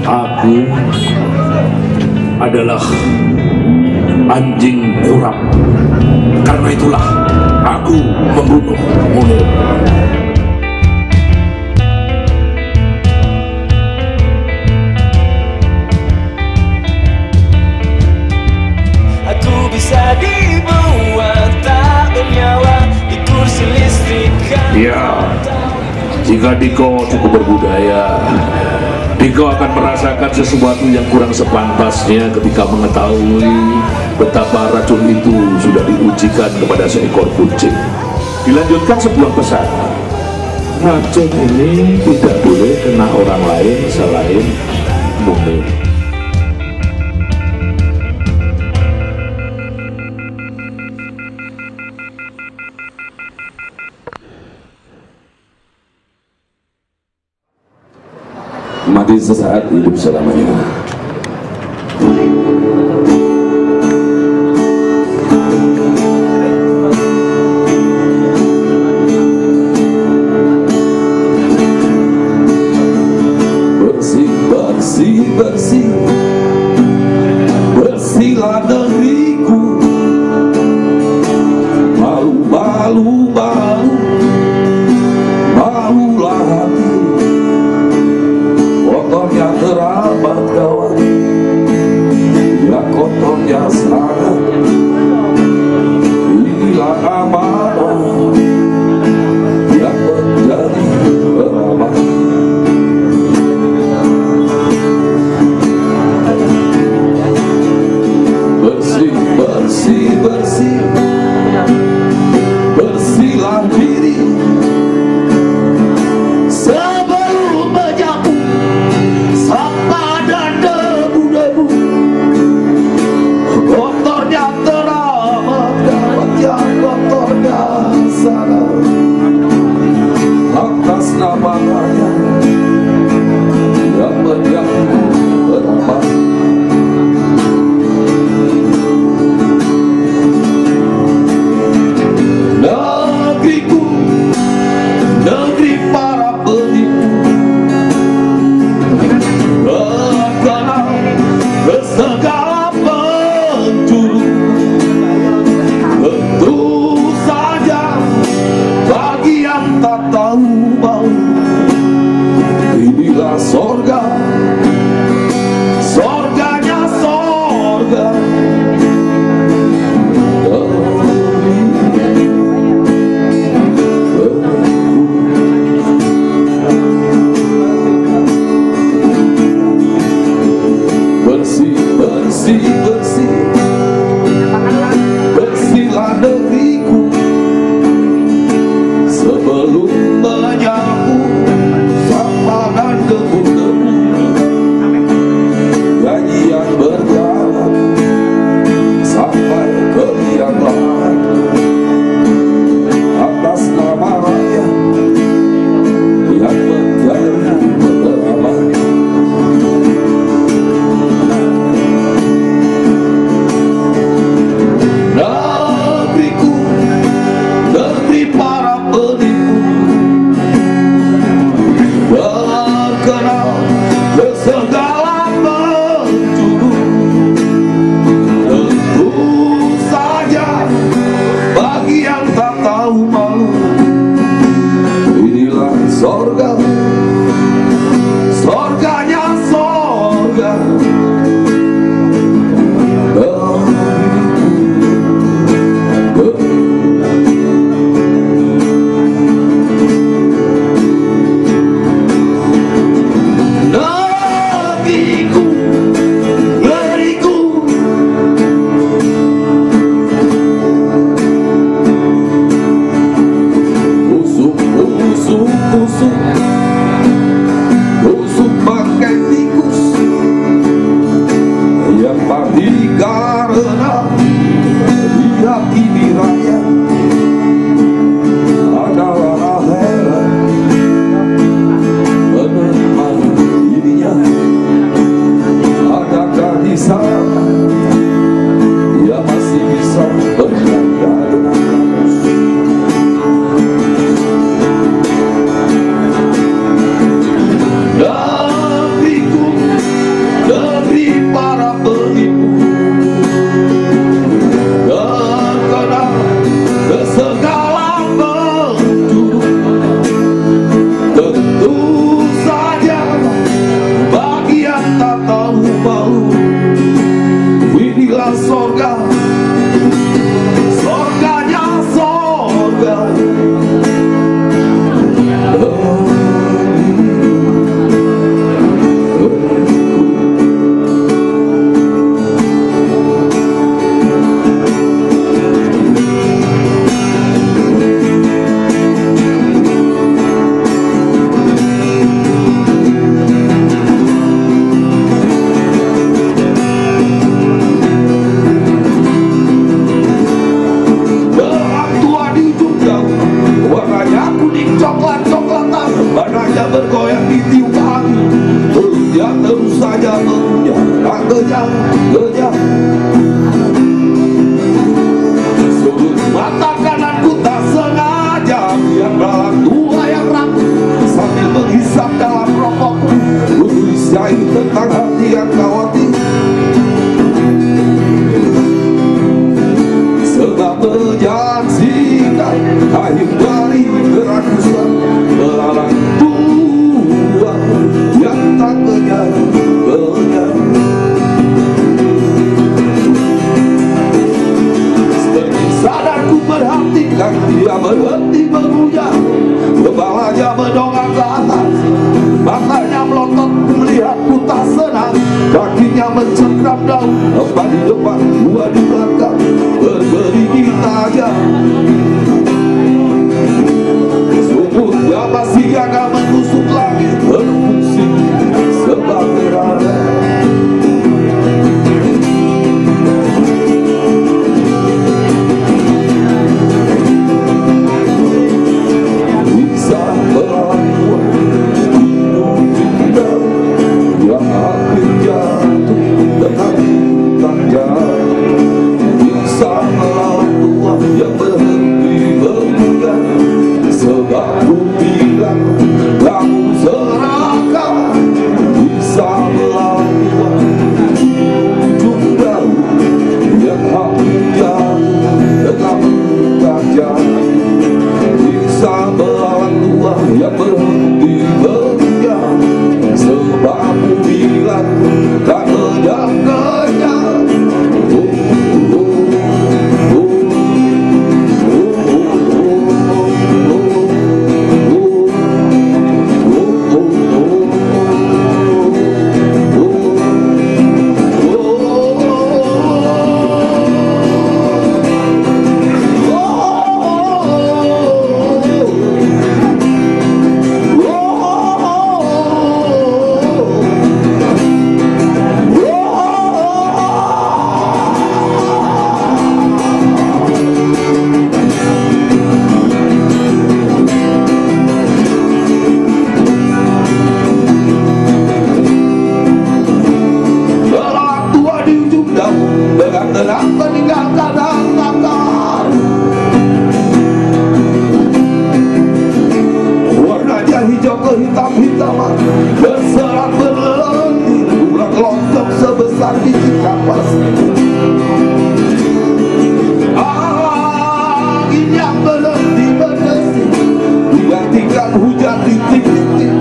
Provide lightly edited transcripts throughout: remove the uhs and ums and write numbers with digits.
Aku adalah anjing kurap. Karena itulah aku membunuh Munir. Aku bisa dibuat tak bernyawa di kursi listrik. Ya, jika Diko cukup berbudaya, Diko akan merasakan sesuatu yang kurang sepantasnya ketika mengetahui betapa racun itu sudah diujikan kepada seekor kucing. Dilanjutkan sebuah pesan, racun ini tidak boleh kena orang lain selain Munir. Mati sesaat, hidup selamanya. Bersih, bersih, bersih, bersihlah negeriku. Malu, malu, malu, malulah hati. Kotornya teramat kawan, ya kotornya sangat. Inilah amarah yang menjadi keramat. Bersih, bersih, bersih, bersihlah diri. Atas namanya yang menjadi keramat. Negeriku, negeri para penipu, terkenal segala penjuru. Tentu saja bagi yang tak tahu mau, inilah sorga, sorganya sorga. Bersih, bersih, bersih, bersihlah negeriku. Sebelum menyapu sampah dan debu-debu, gajian berjalan sampai ke liang lahat. Atas nama rakyat yang menjadi keramat. surga sorganya sorga. Badannya bergoyang di tiup angin, perutnya terus saja mengejar. Sudut mata kananku tak sengaja lihat belalang tua yang rapuh, sambil menghisap dalam rokokku tulisan tentang hati yang khawatir. Sebab menyaksikan akhir dari kerakusan belalang tua yang tak kenyang. Seperti sadarku perhatikan dia berhenti mengunyah, kepalanya mendongak ke atas, matanya melotot melihatku tak senang, kakinya mencengkram daun, empat di depan, dua di belakang, berberingin tajam. Sumurnya masih agak menusuk langit, berfungsi sebagai radar. Bisa melawan hidup yang hampir jatuh dengan tak jatuh. Bisa melawan Tuhan yang berhenti berbulan, sebab ku bilang kamu serakah. Bisa melawan Tuhan ujung daun yang hampir jatuh dengan tak jatuh. Bisa melawan Tuhan yang berhenti berbulan, sebab ku bilang tak kenyang-kenyang. Dengan meninggalkan angkatan, warnanya hijau kehitam-hitaman, berserat berlendir, ulang lonjong sebesar biji kapas. Angin yang berhenti berdesir, digantikan hujan rintik-rintik.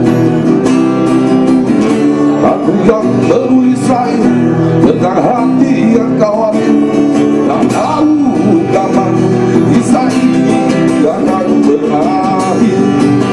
Aku yang menulis saya tentang hati yang khawatir, tak tahu kapan kisah ini akan berakhir.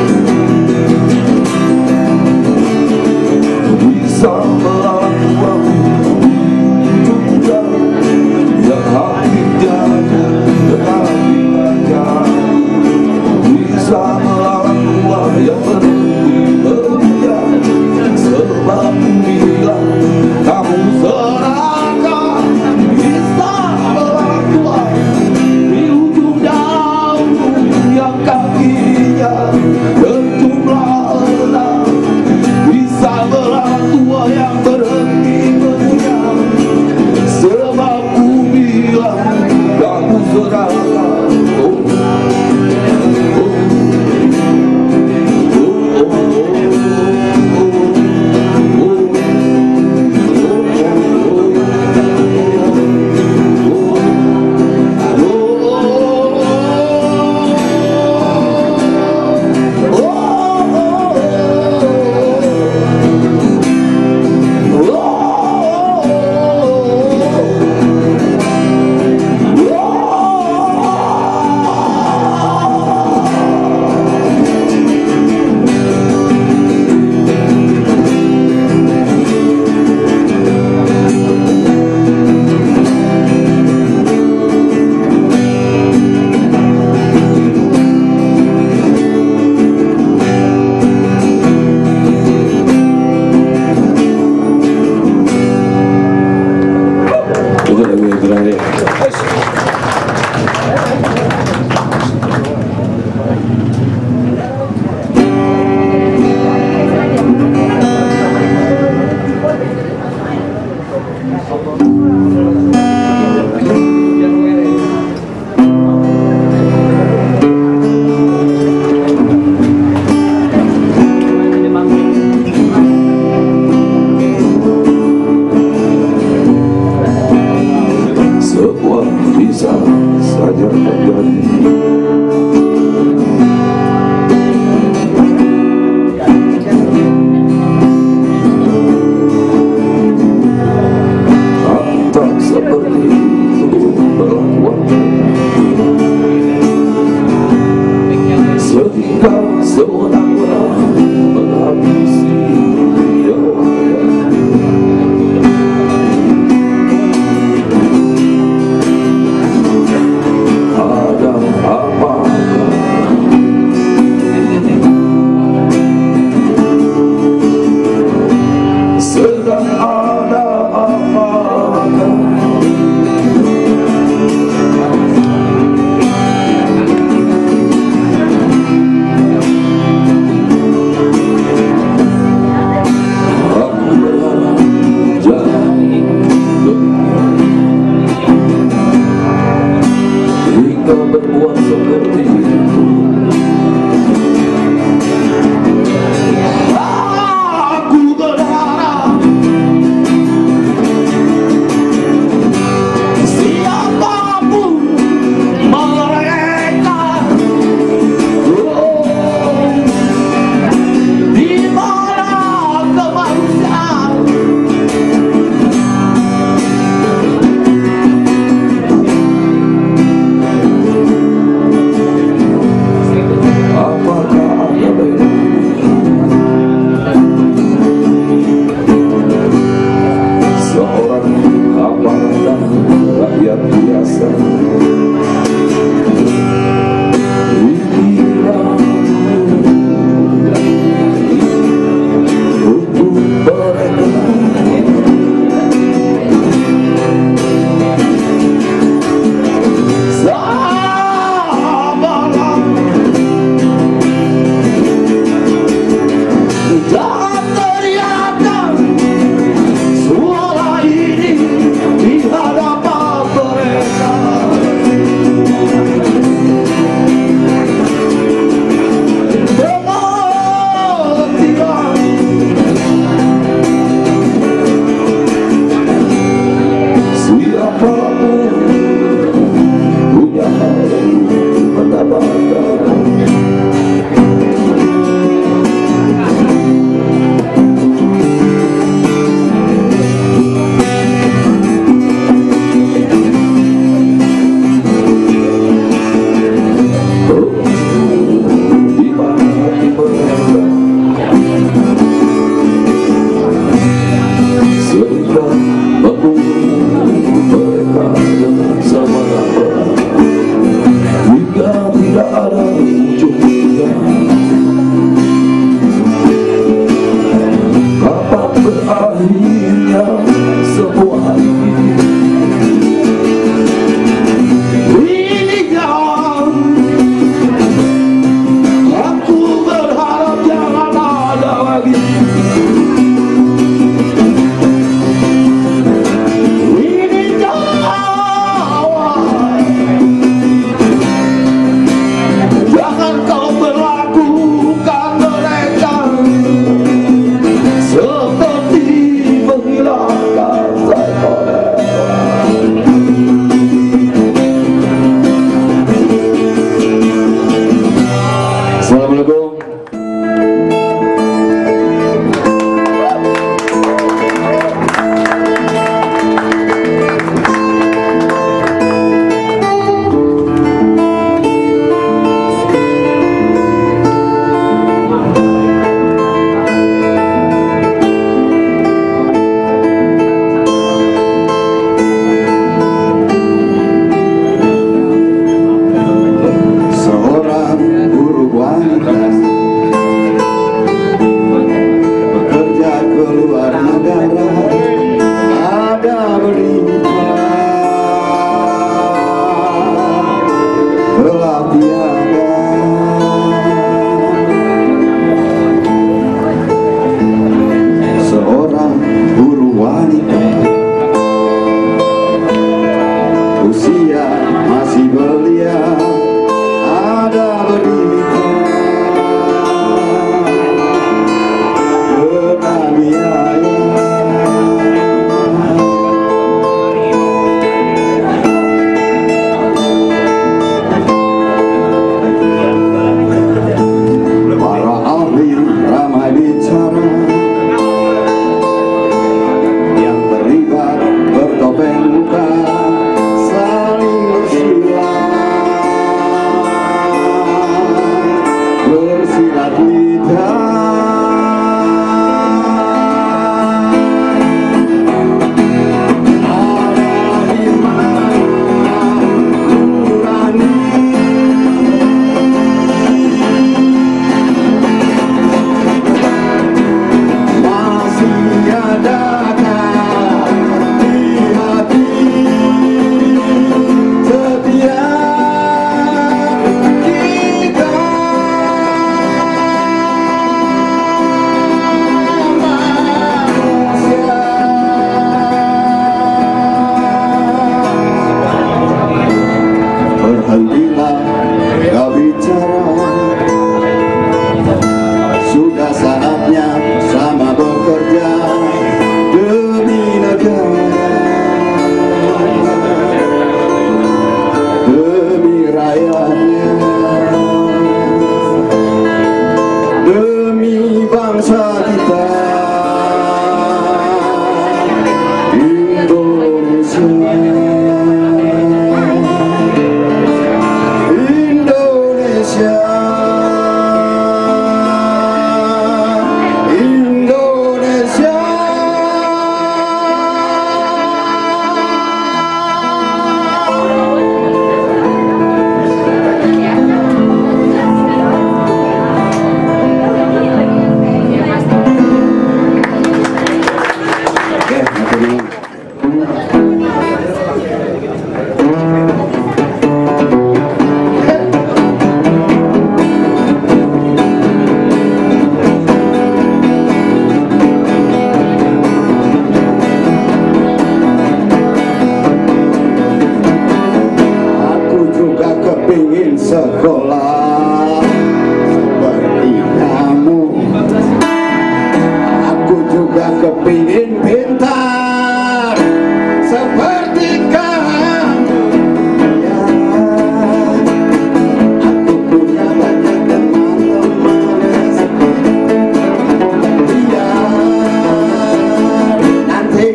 Bisa melawan waktu juga yang hampir jatuh tetapi tak jatuh. Bisa melawan Tuhan yang berhenti berhujan, sebab ku bilang kamu serakah. Bisa melawan Tuhan di ujung daun yang kakinya berjumlah 6. Bisa melawan Tuhan yang ada apa-apa. Aku berharap jangan hingga berbuat seperti itu. Aku berharap siapapun mereka, di mana kemanusiaan, apakah ada beda seorang aparat dan rakyat biasa? Inilah untuk mereka sabarlah, jangan teriakkan suara ini di hadapan mereka. Mengertilah siapapun punya hari mendapatkan. Di mana hati mereka sehingga membunuh mereka dengan sama-sama hingga tidak ada ujungnya. Kapan berakhirnya semua ini? Ini yang aku berharap jangan ada lagi. Ini jangan kau berlakukan mereka seperti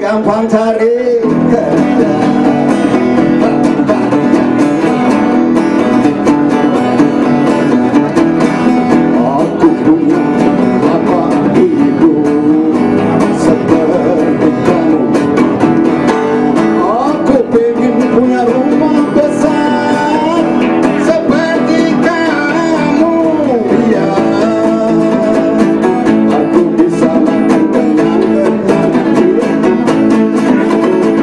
gampang cari kerja. Aku punya apa hidup seperti kamu. Aku pengen punya rumah besar seperti kamu. Ya, aku bisa makan dengan enak.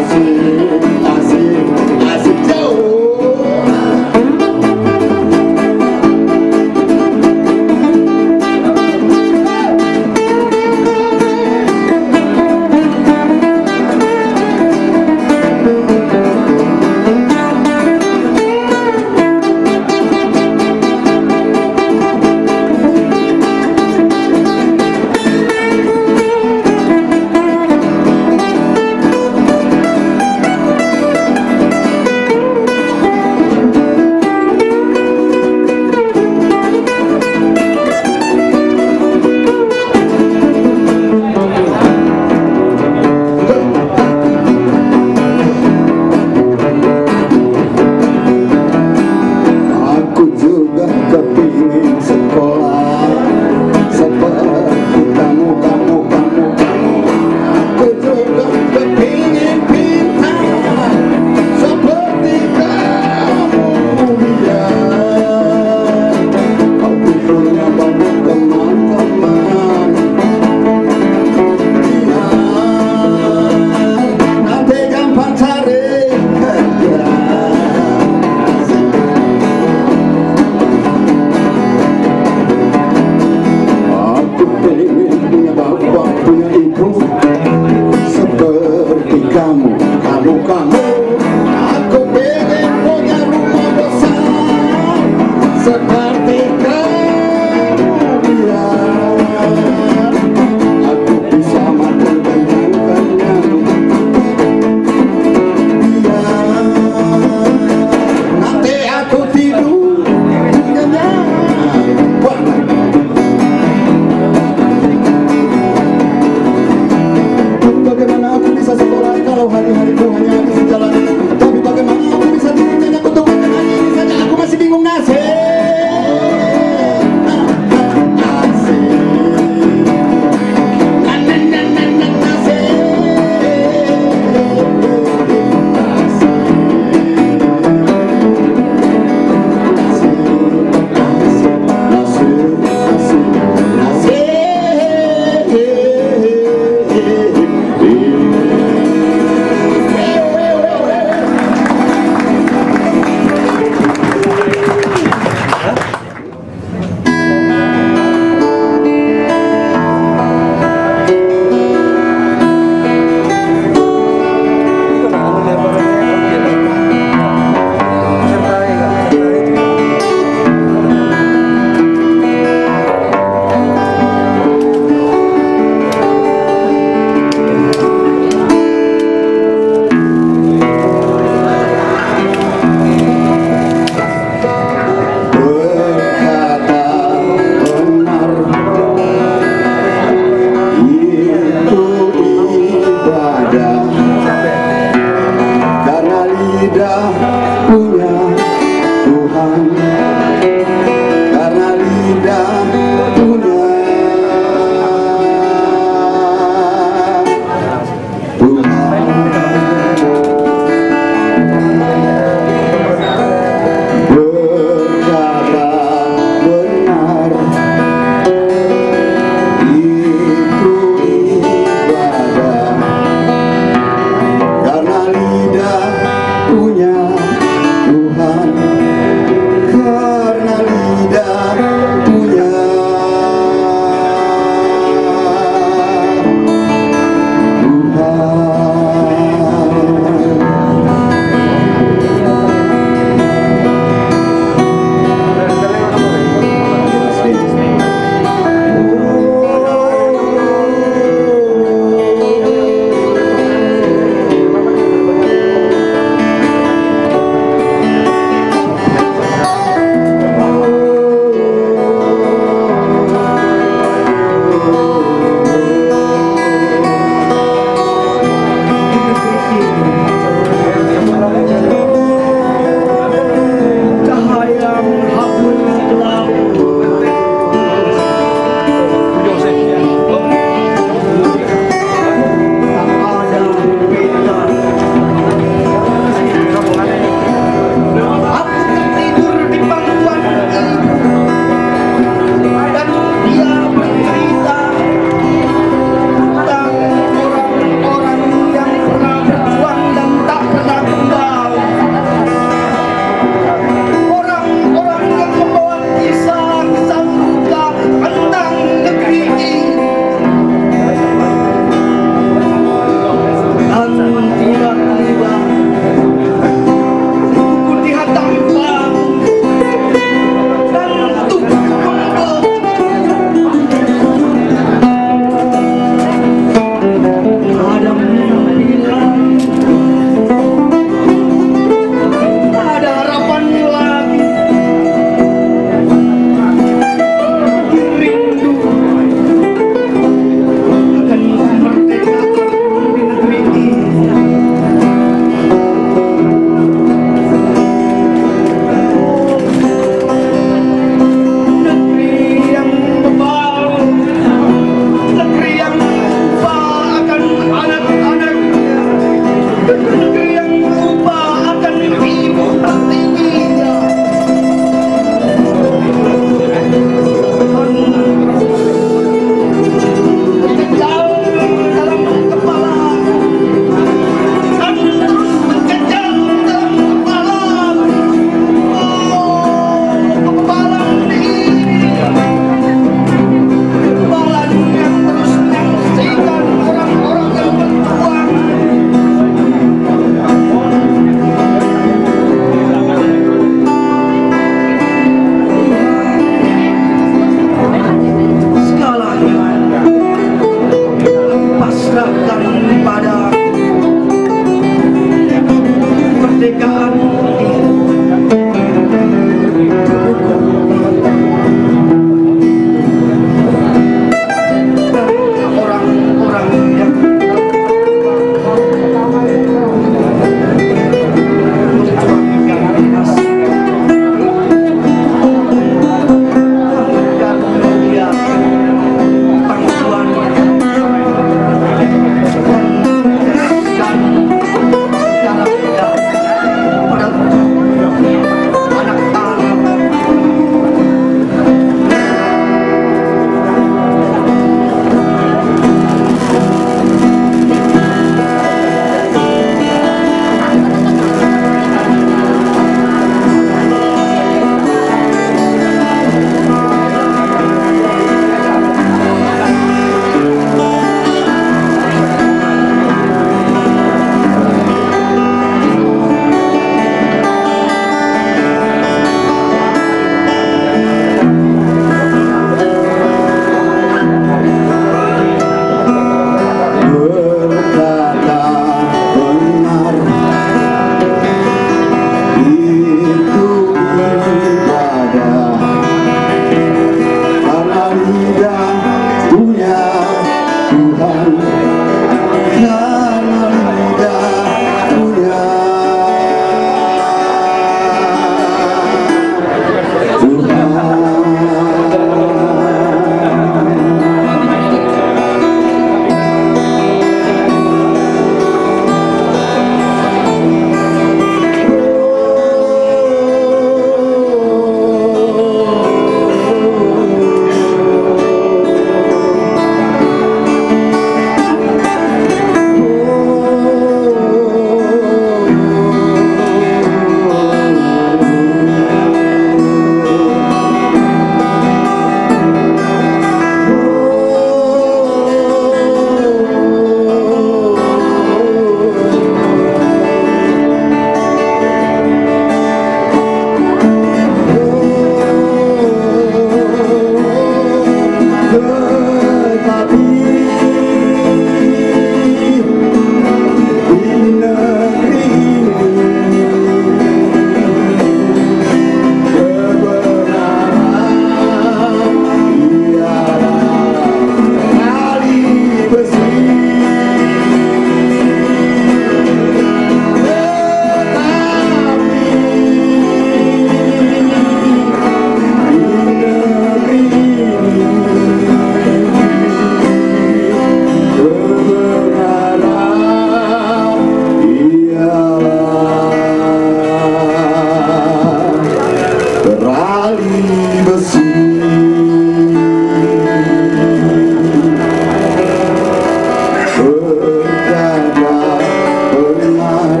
berkata benar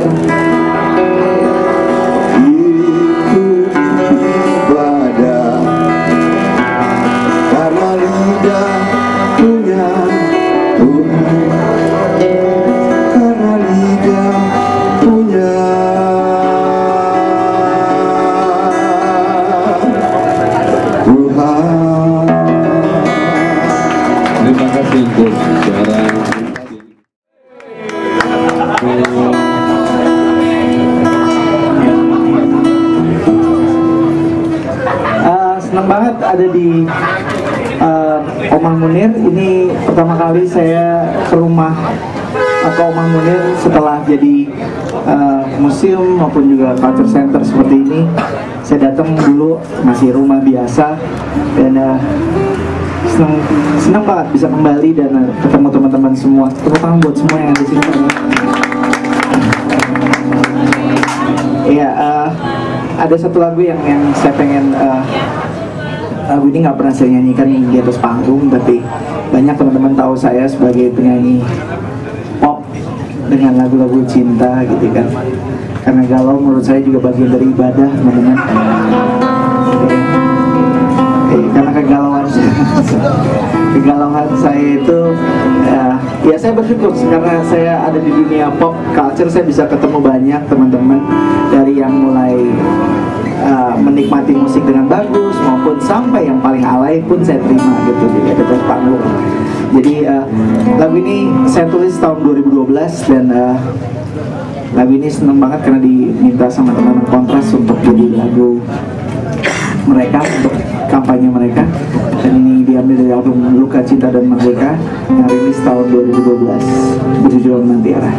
itu ibadah, karena lidah punya Tuhan, karena lidah punya Tuhan. Terima kasih untuk suara. Senang banget ada di Omah Munir. Ini pertama kali saya ke rumah ke Omah Munir setelah jadi museum maupun juga culture center seperti ini. Saya datang dulu masih rumah biasa dan senang banget bisa kembali dan ketemu teman-teman semua. Tepuk tangan buat semua yang ada di sini. Iya, ada satu lagu yang saya pengen, lagu ini nggak pernah saya nyanyikan di atas panggung, tapi banyak teman-teman tahu saya sebagai penyanyi pop dengan lagu-lagu cinta gitu kan. Karena galau menurut saya juga bagian dari ibadah, teman-teman. Karena kegalauan saya itu ya saya bersyukur karena saya ada di dunia pop culture. Saya bisa ketemu banyak teman-teman dari yang mulai menikmati musik dengan bagus maupun sampai yang paling alay pun saya terima gitu di atas panggung. Jadi lagu ini saya tulis tahun 2012 dan lagu ini seneng banget karena diminta sama teman-teman Kontras untuk jadi lagu mereka, untuk kampanye mereka. Dan ini diambil dari album Luka Cinta dan Merdeka yang rilis tahun 2012 berjudul Nantiara.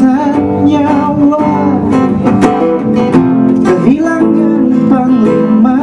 Kehilangan panglima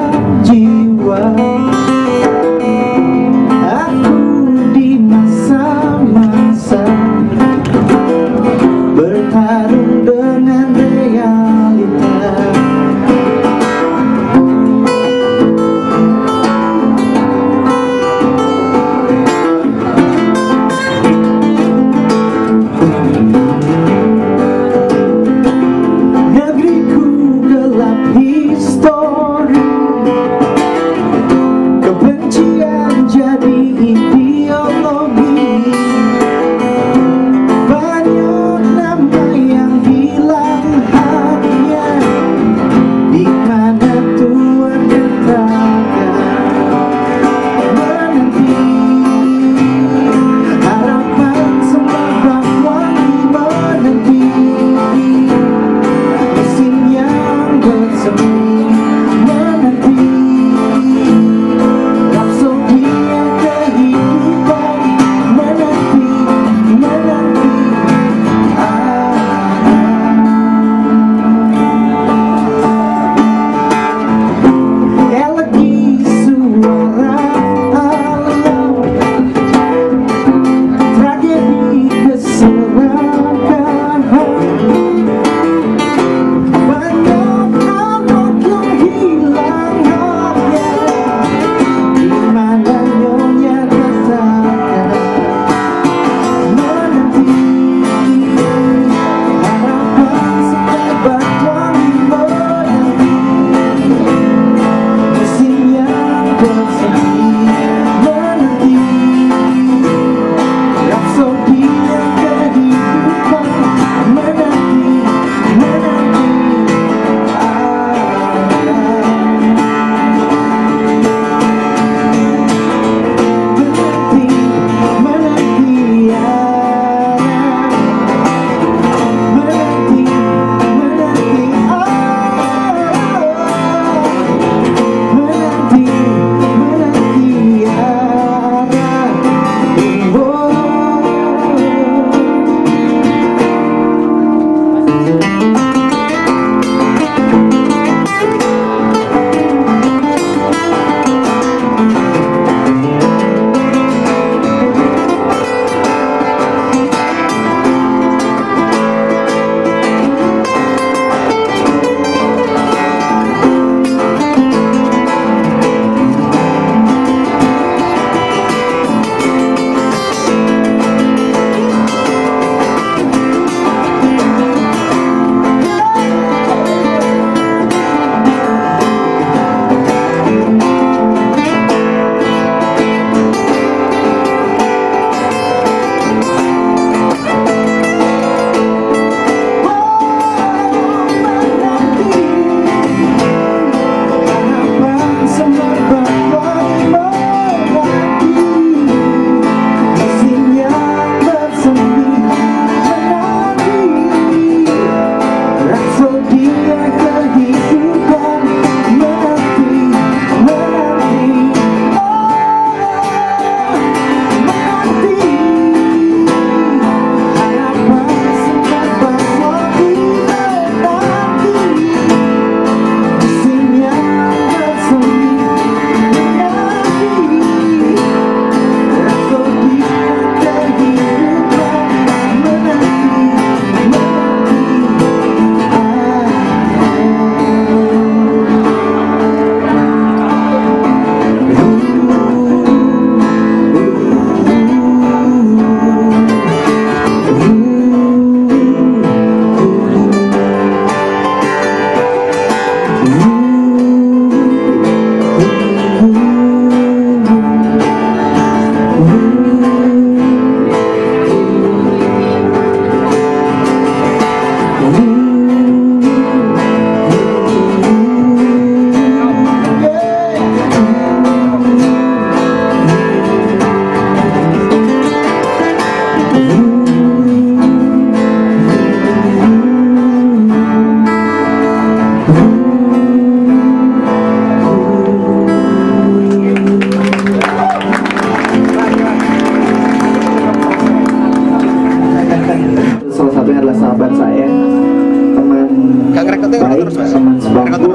Salah satunya adalah sahabat saya, teman baik, teman sebangku,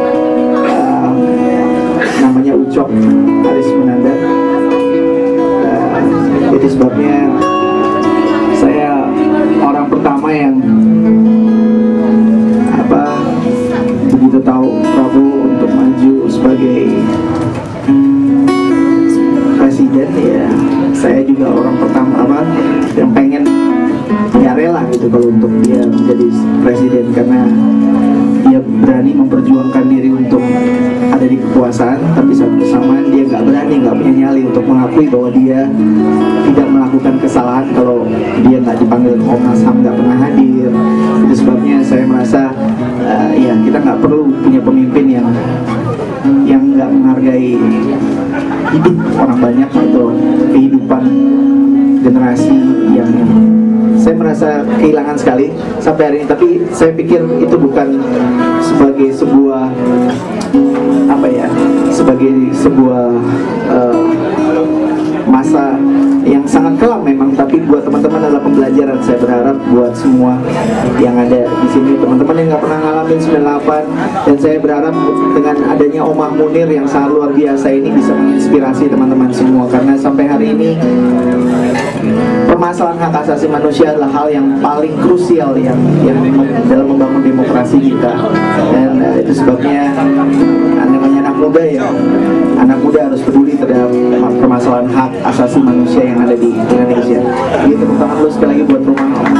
namanya Ucok Aris Munandar. Itu sebabnya saya orang pertama yang begitu tahu Prabowo untuk maju sebagai presiden, ya saya juga orang pertama yang pengen ya rela gitu kalau untuk dia menjadi presiden, karena dia berani memperjuangkan diri untuk ada di kekuasaan, tapi saat bersamaan dia nggak berani, nggak punya nyali untuk mengakui bahwa dia tidak melakukan kesalahan kalau dia nggak dipanggil Komnas HAM, nggak pernah hadir. Itu sebabnya saya merasa ya kita nggak perlu punya pemimpin yang nggak menghargai hidup orang banyak atau kehidupan generasi yang saya merasa kehilangan sekali sampai hari ini. Tapi saya pikir itu bukan sebagai sebuah masa yang sangat kelam memang, tapi buat teman-teman adalah pembelajaran. Saya berharap buat semua yang ada di sini, teman-teman yang nggak pernah ngalamin 98, dan saya berharap dengan adanya Omah Munir yang sangat luar biasa ini bisa menginspirasi teman-teman semua, karena sampai hari ini permasalahan hak asasi manusia adalah hal yang paling krusial yang dalam membangun demokrasi kita. Dan itu sebabnya namanya anak muda, ya anak muda harus peduli terhadap permasalahan hak asasi manusia yang ada di Indonesia. Jadi tepuk tangan dulu sekali lagi buat Rumah Om.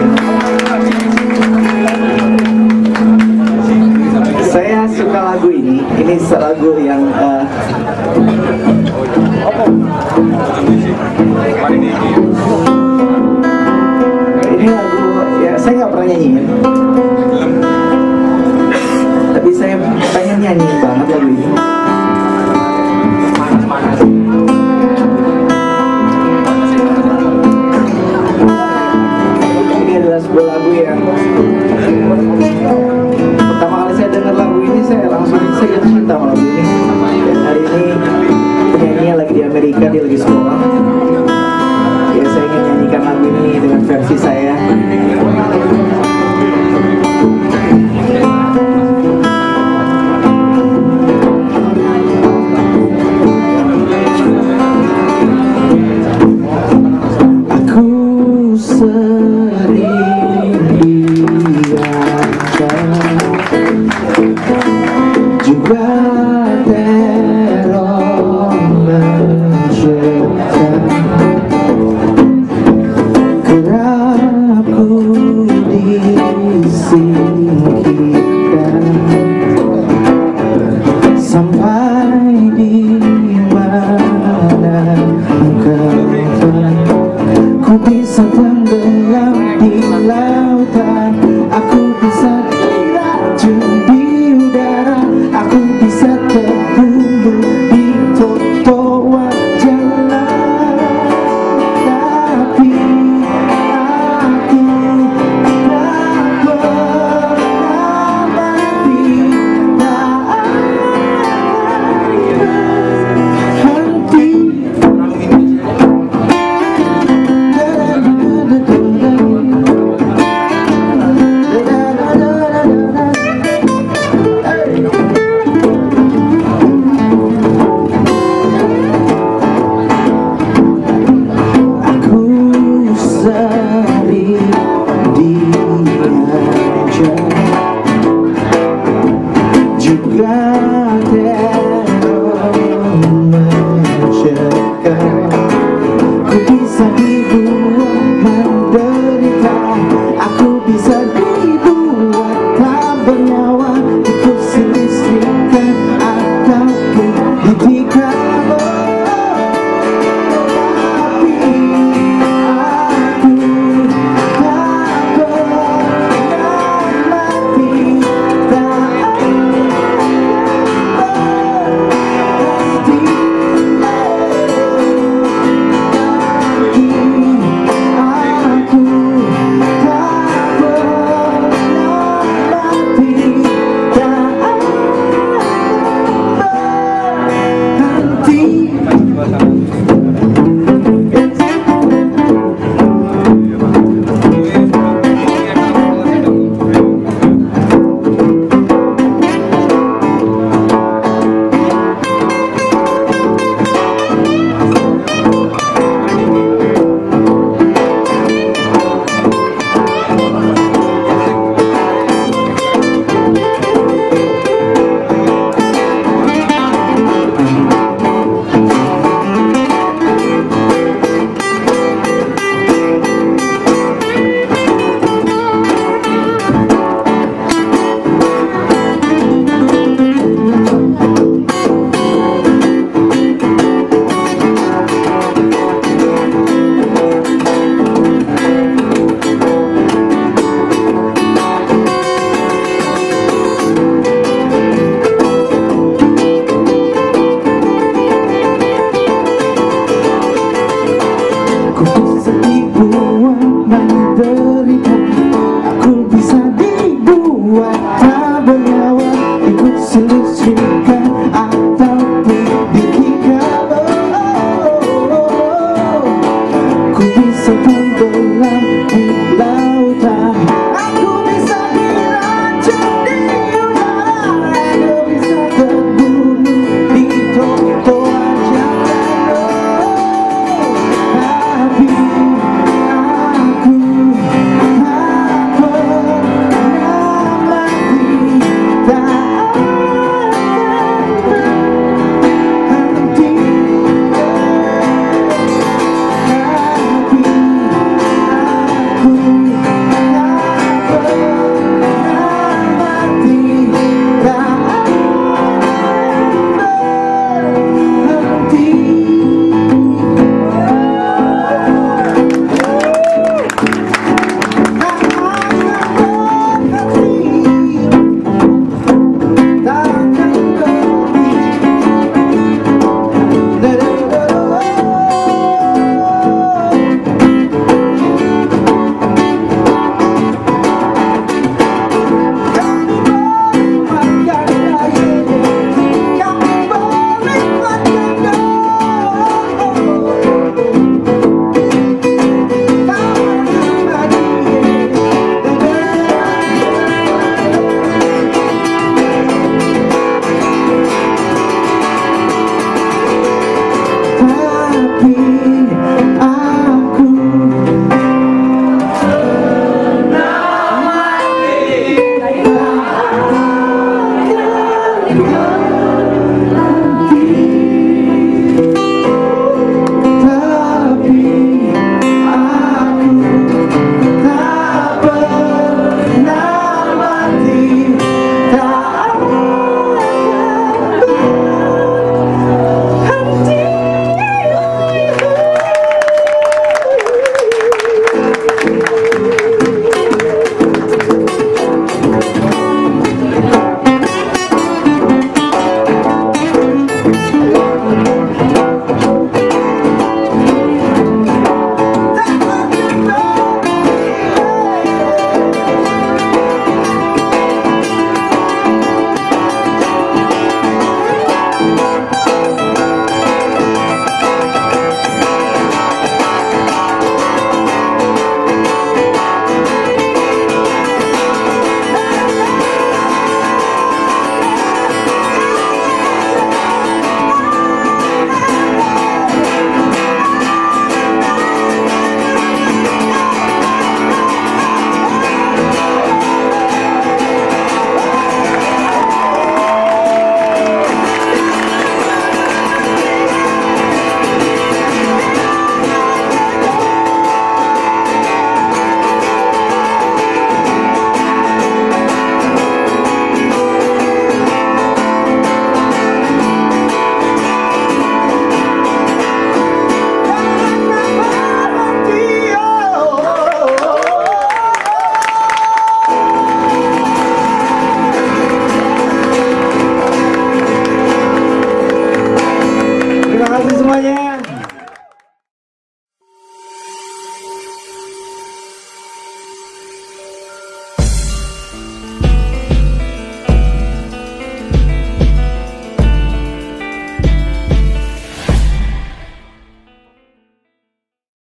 Saya suka lagu ini lagu yang ini lagu ya saya nggak pernah nyanyiin, tapi saya pengen nyanyi banget lagu ini. Ini adalah sebuah lagu yang pertama kali saya dengar lagu ini saya jatuh cinta sama lagu ini. Dan hari ini penyanyinya lagi di Amerika, dia lagi sekolah. Ya saya ingin nyanyikan lagu ini dengan versi saya. Aku sering dianggap juga teror mencekam, kerap ku disingkirkan, sampai di mana engkau ku bisa tenggelam di lautan, aku bisa diracun di udara, aku bisa terbunuh di trotoar jalan. Tapi aku tak pernah mati, tak henti. Juga teror mencekam, ku bisa dibuat menderita, aku bisa dibuat tak bernyawa di kursi ilusi-ilusikan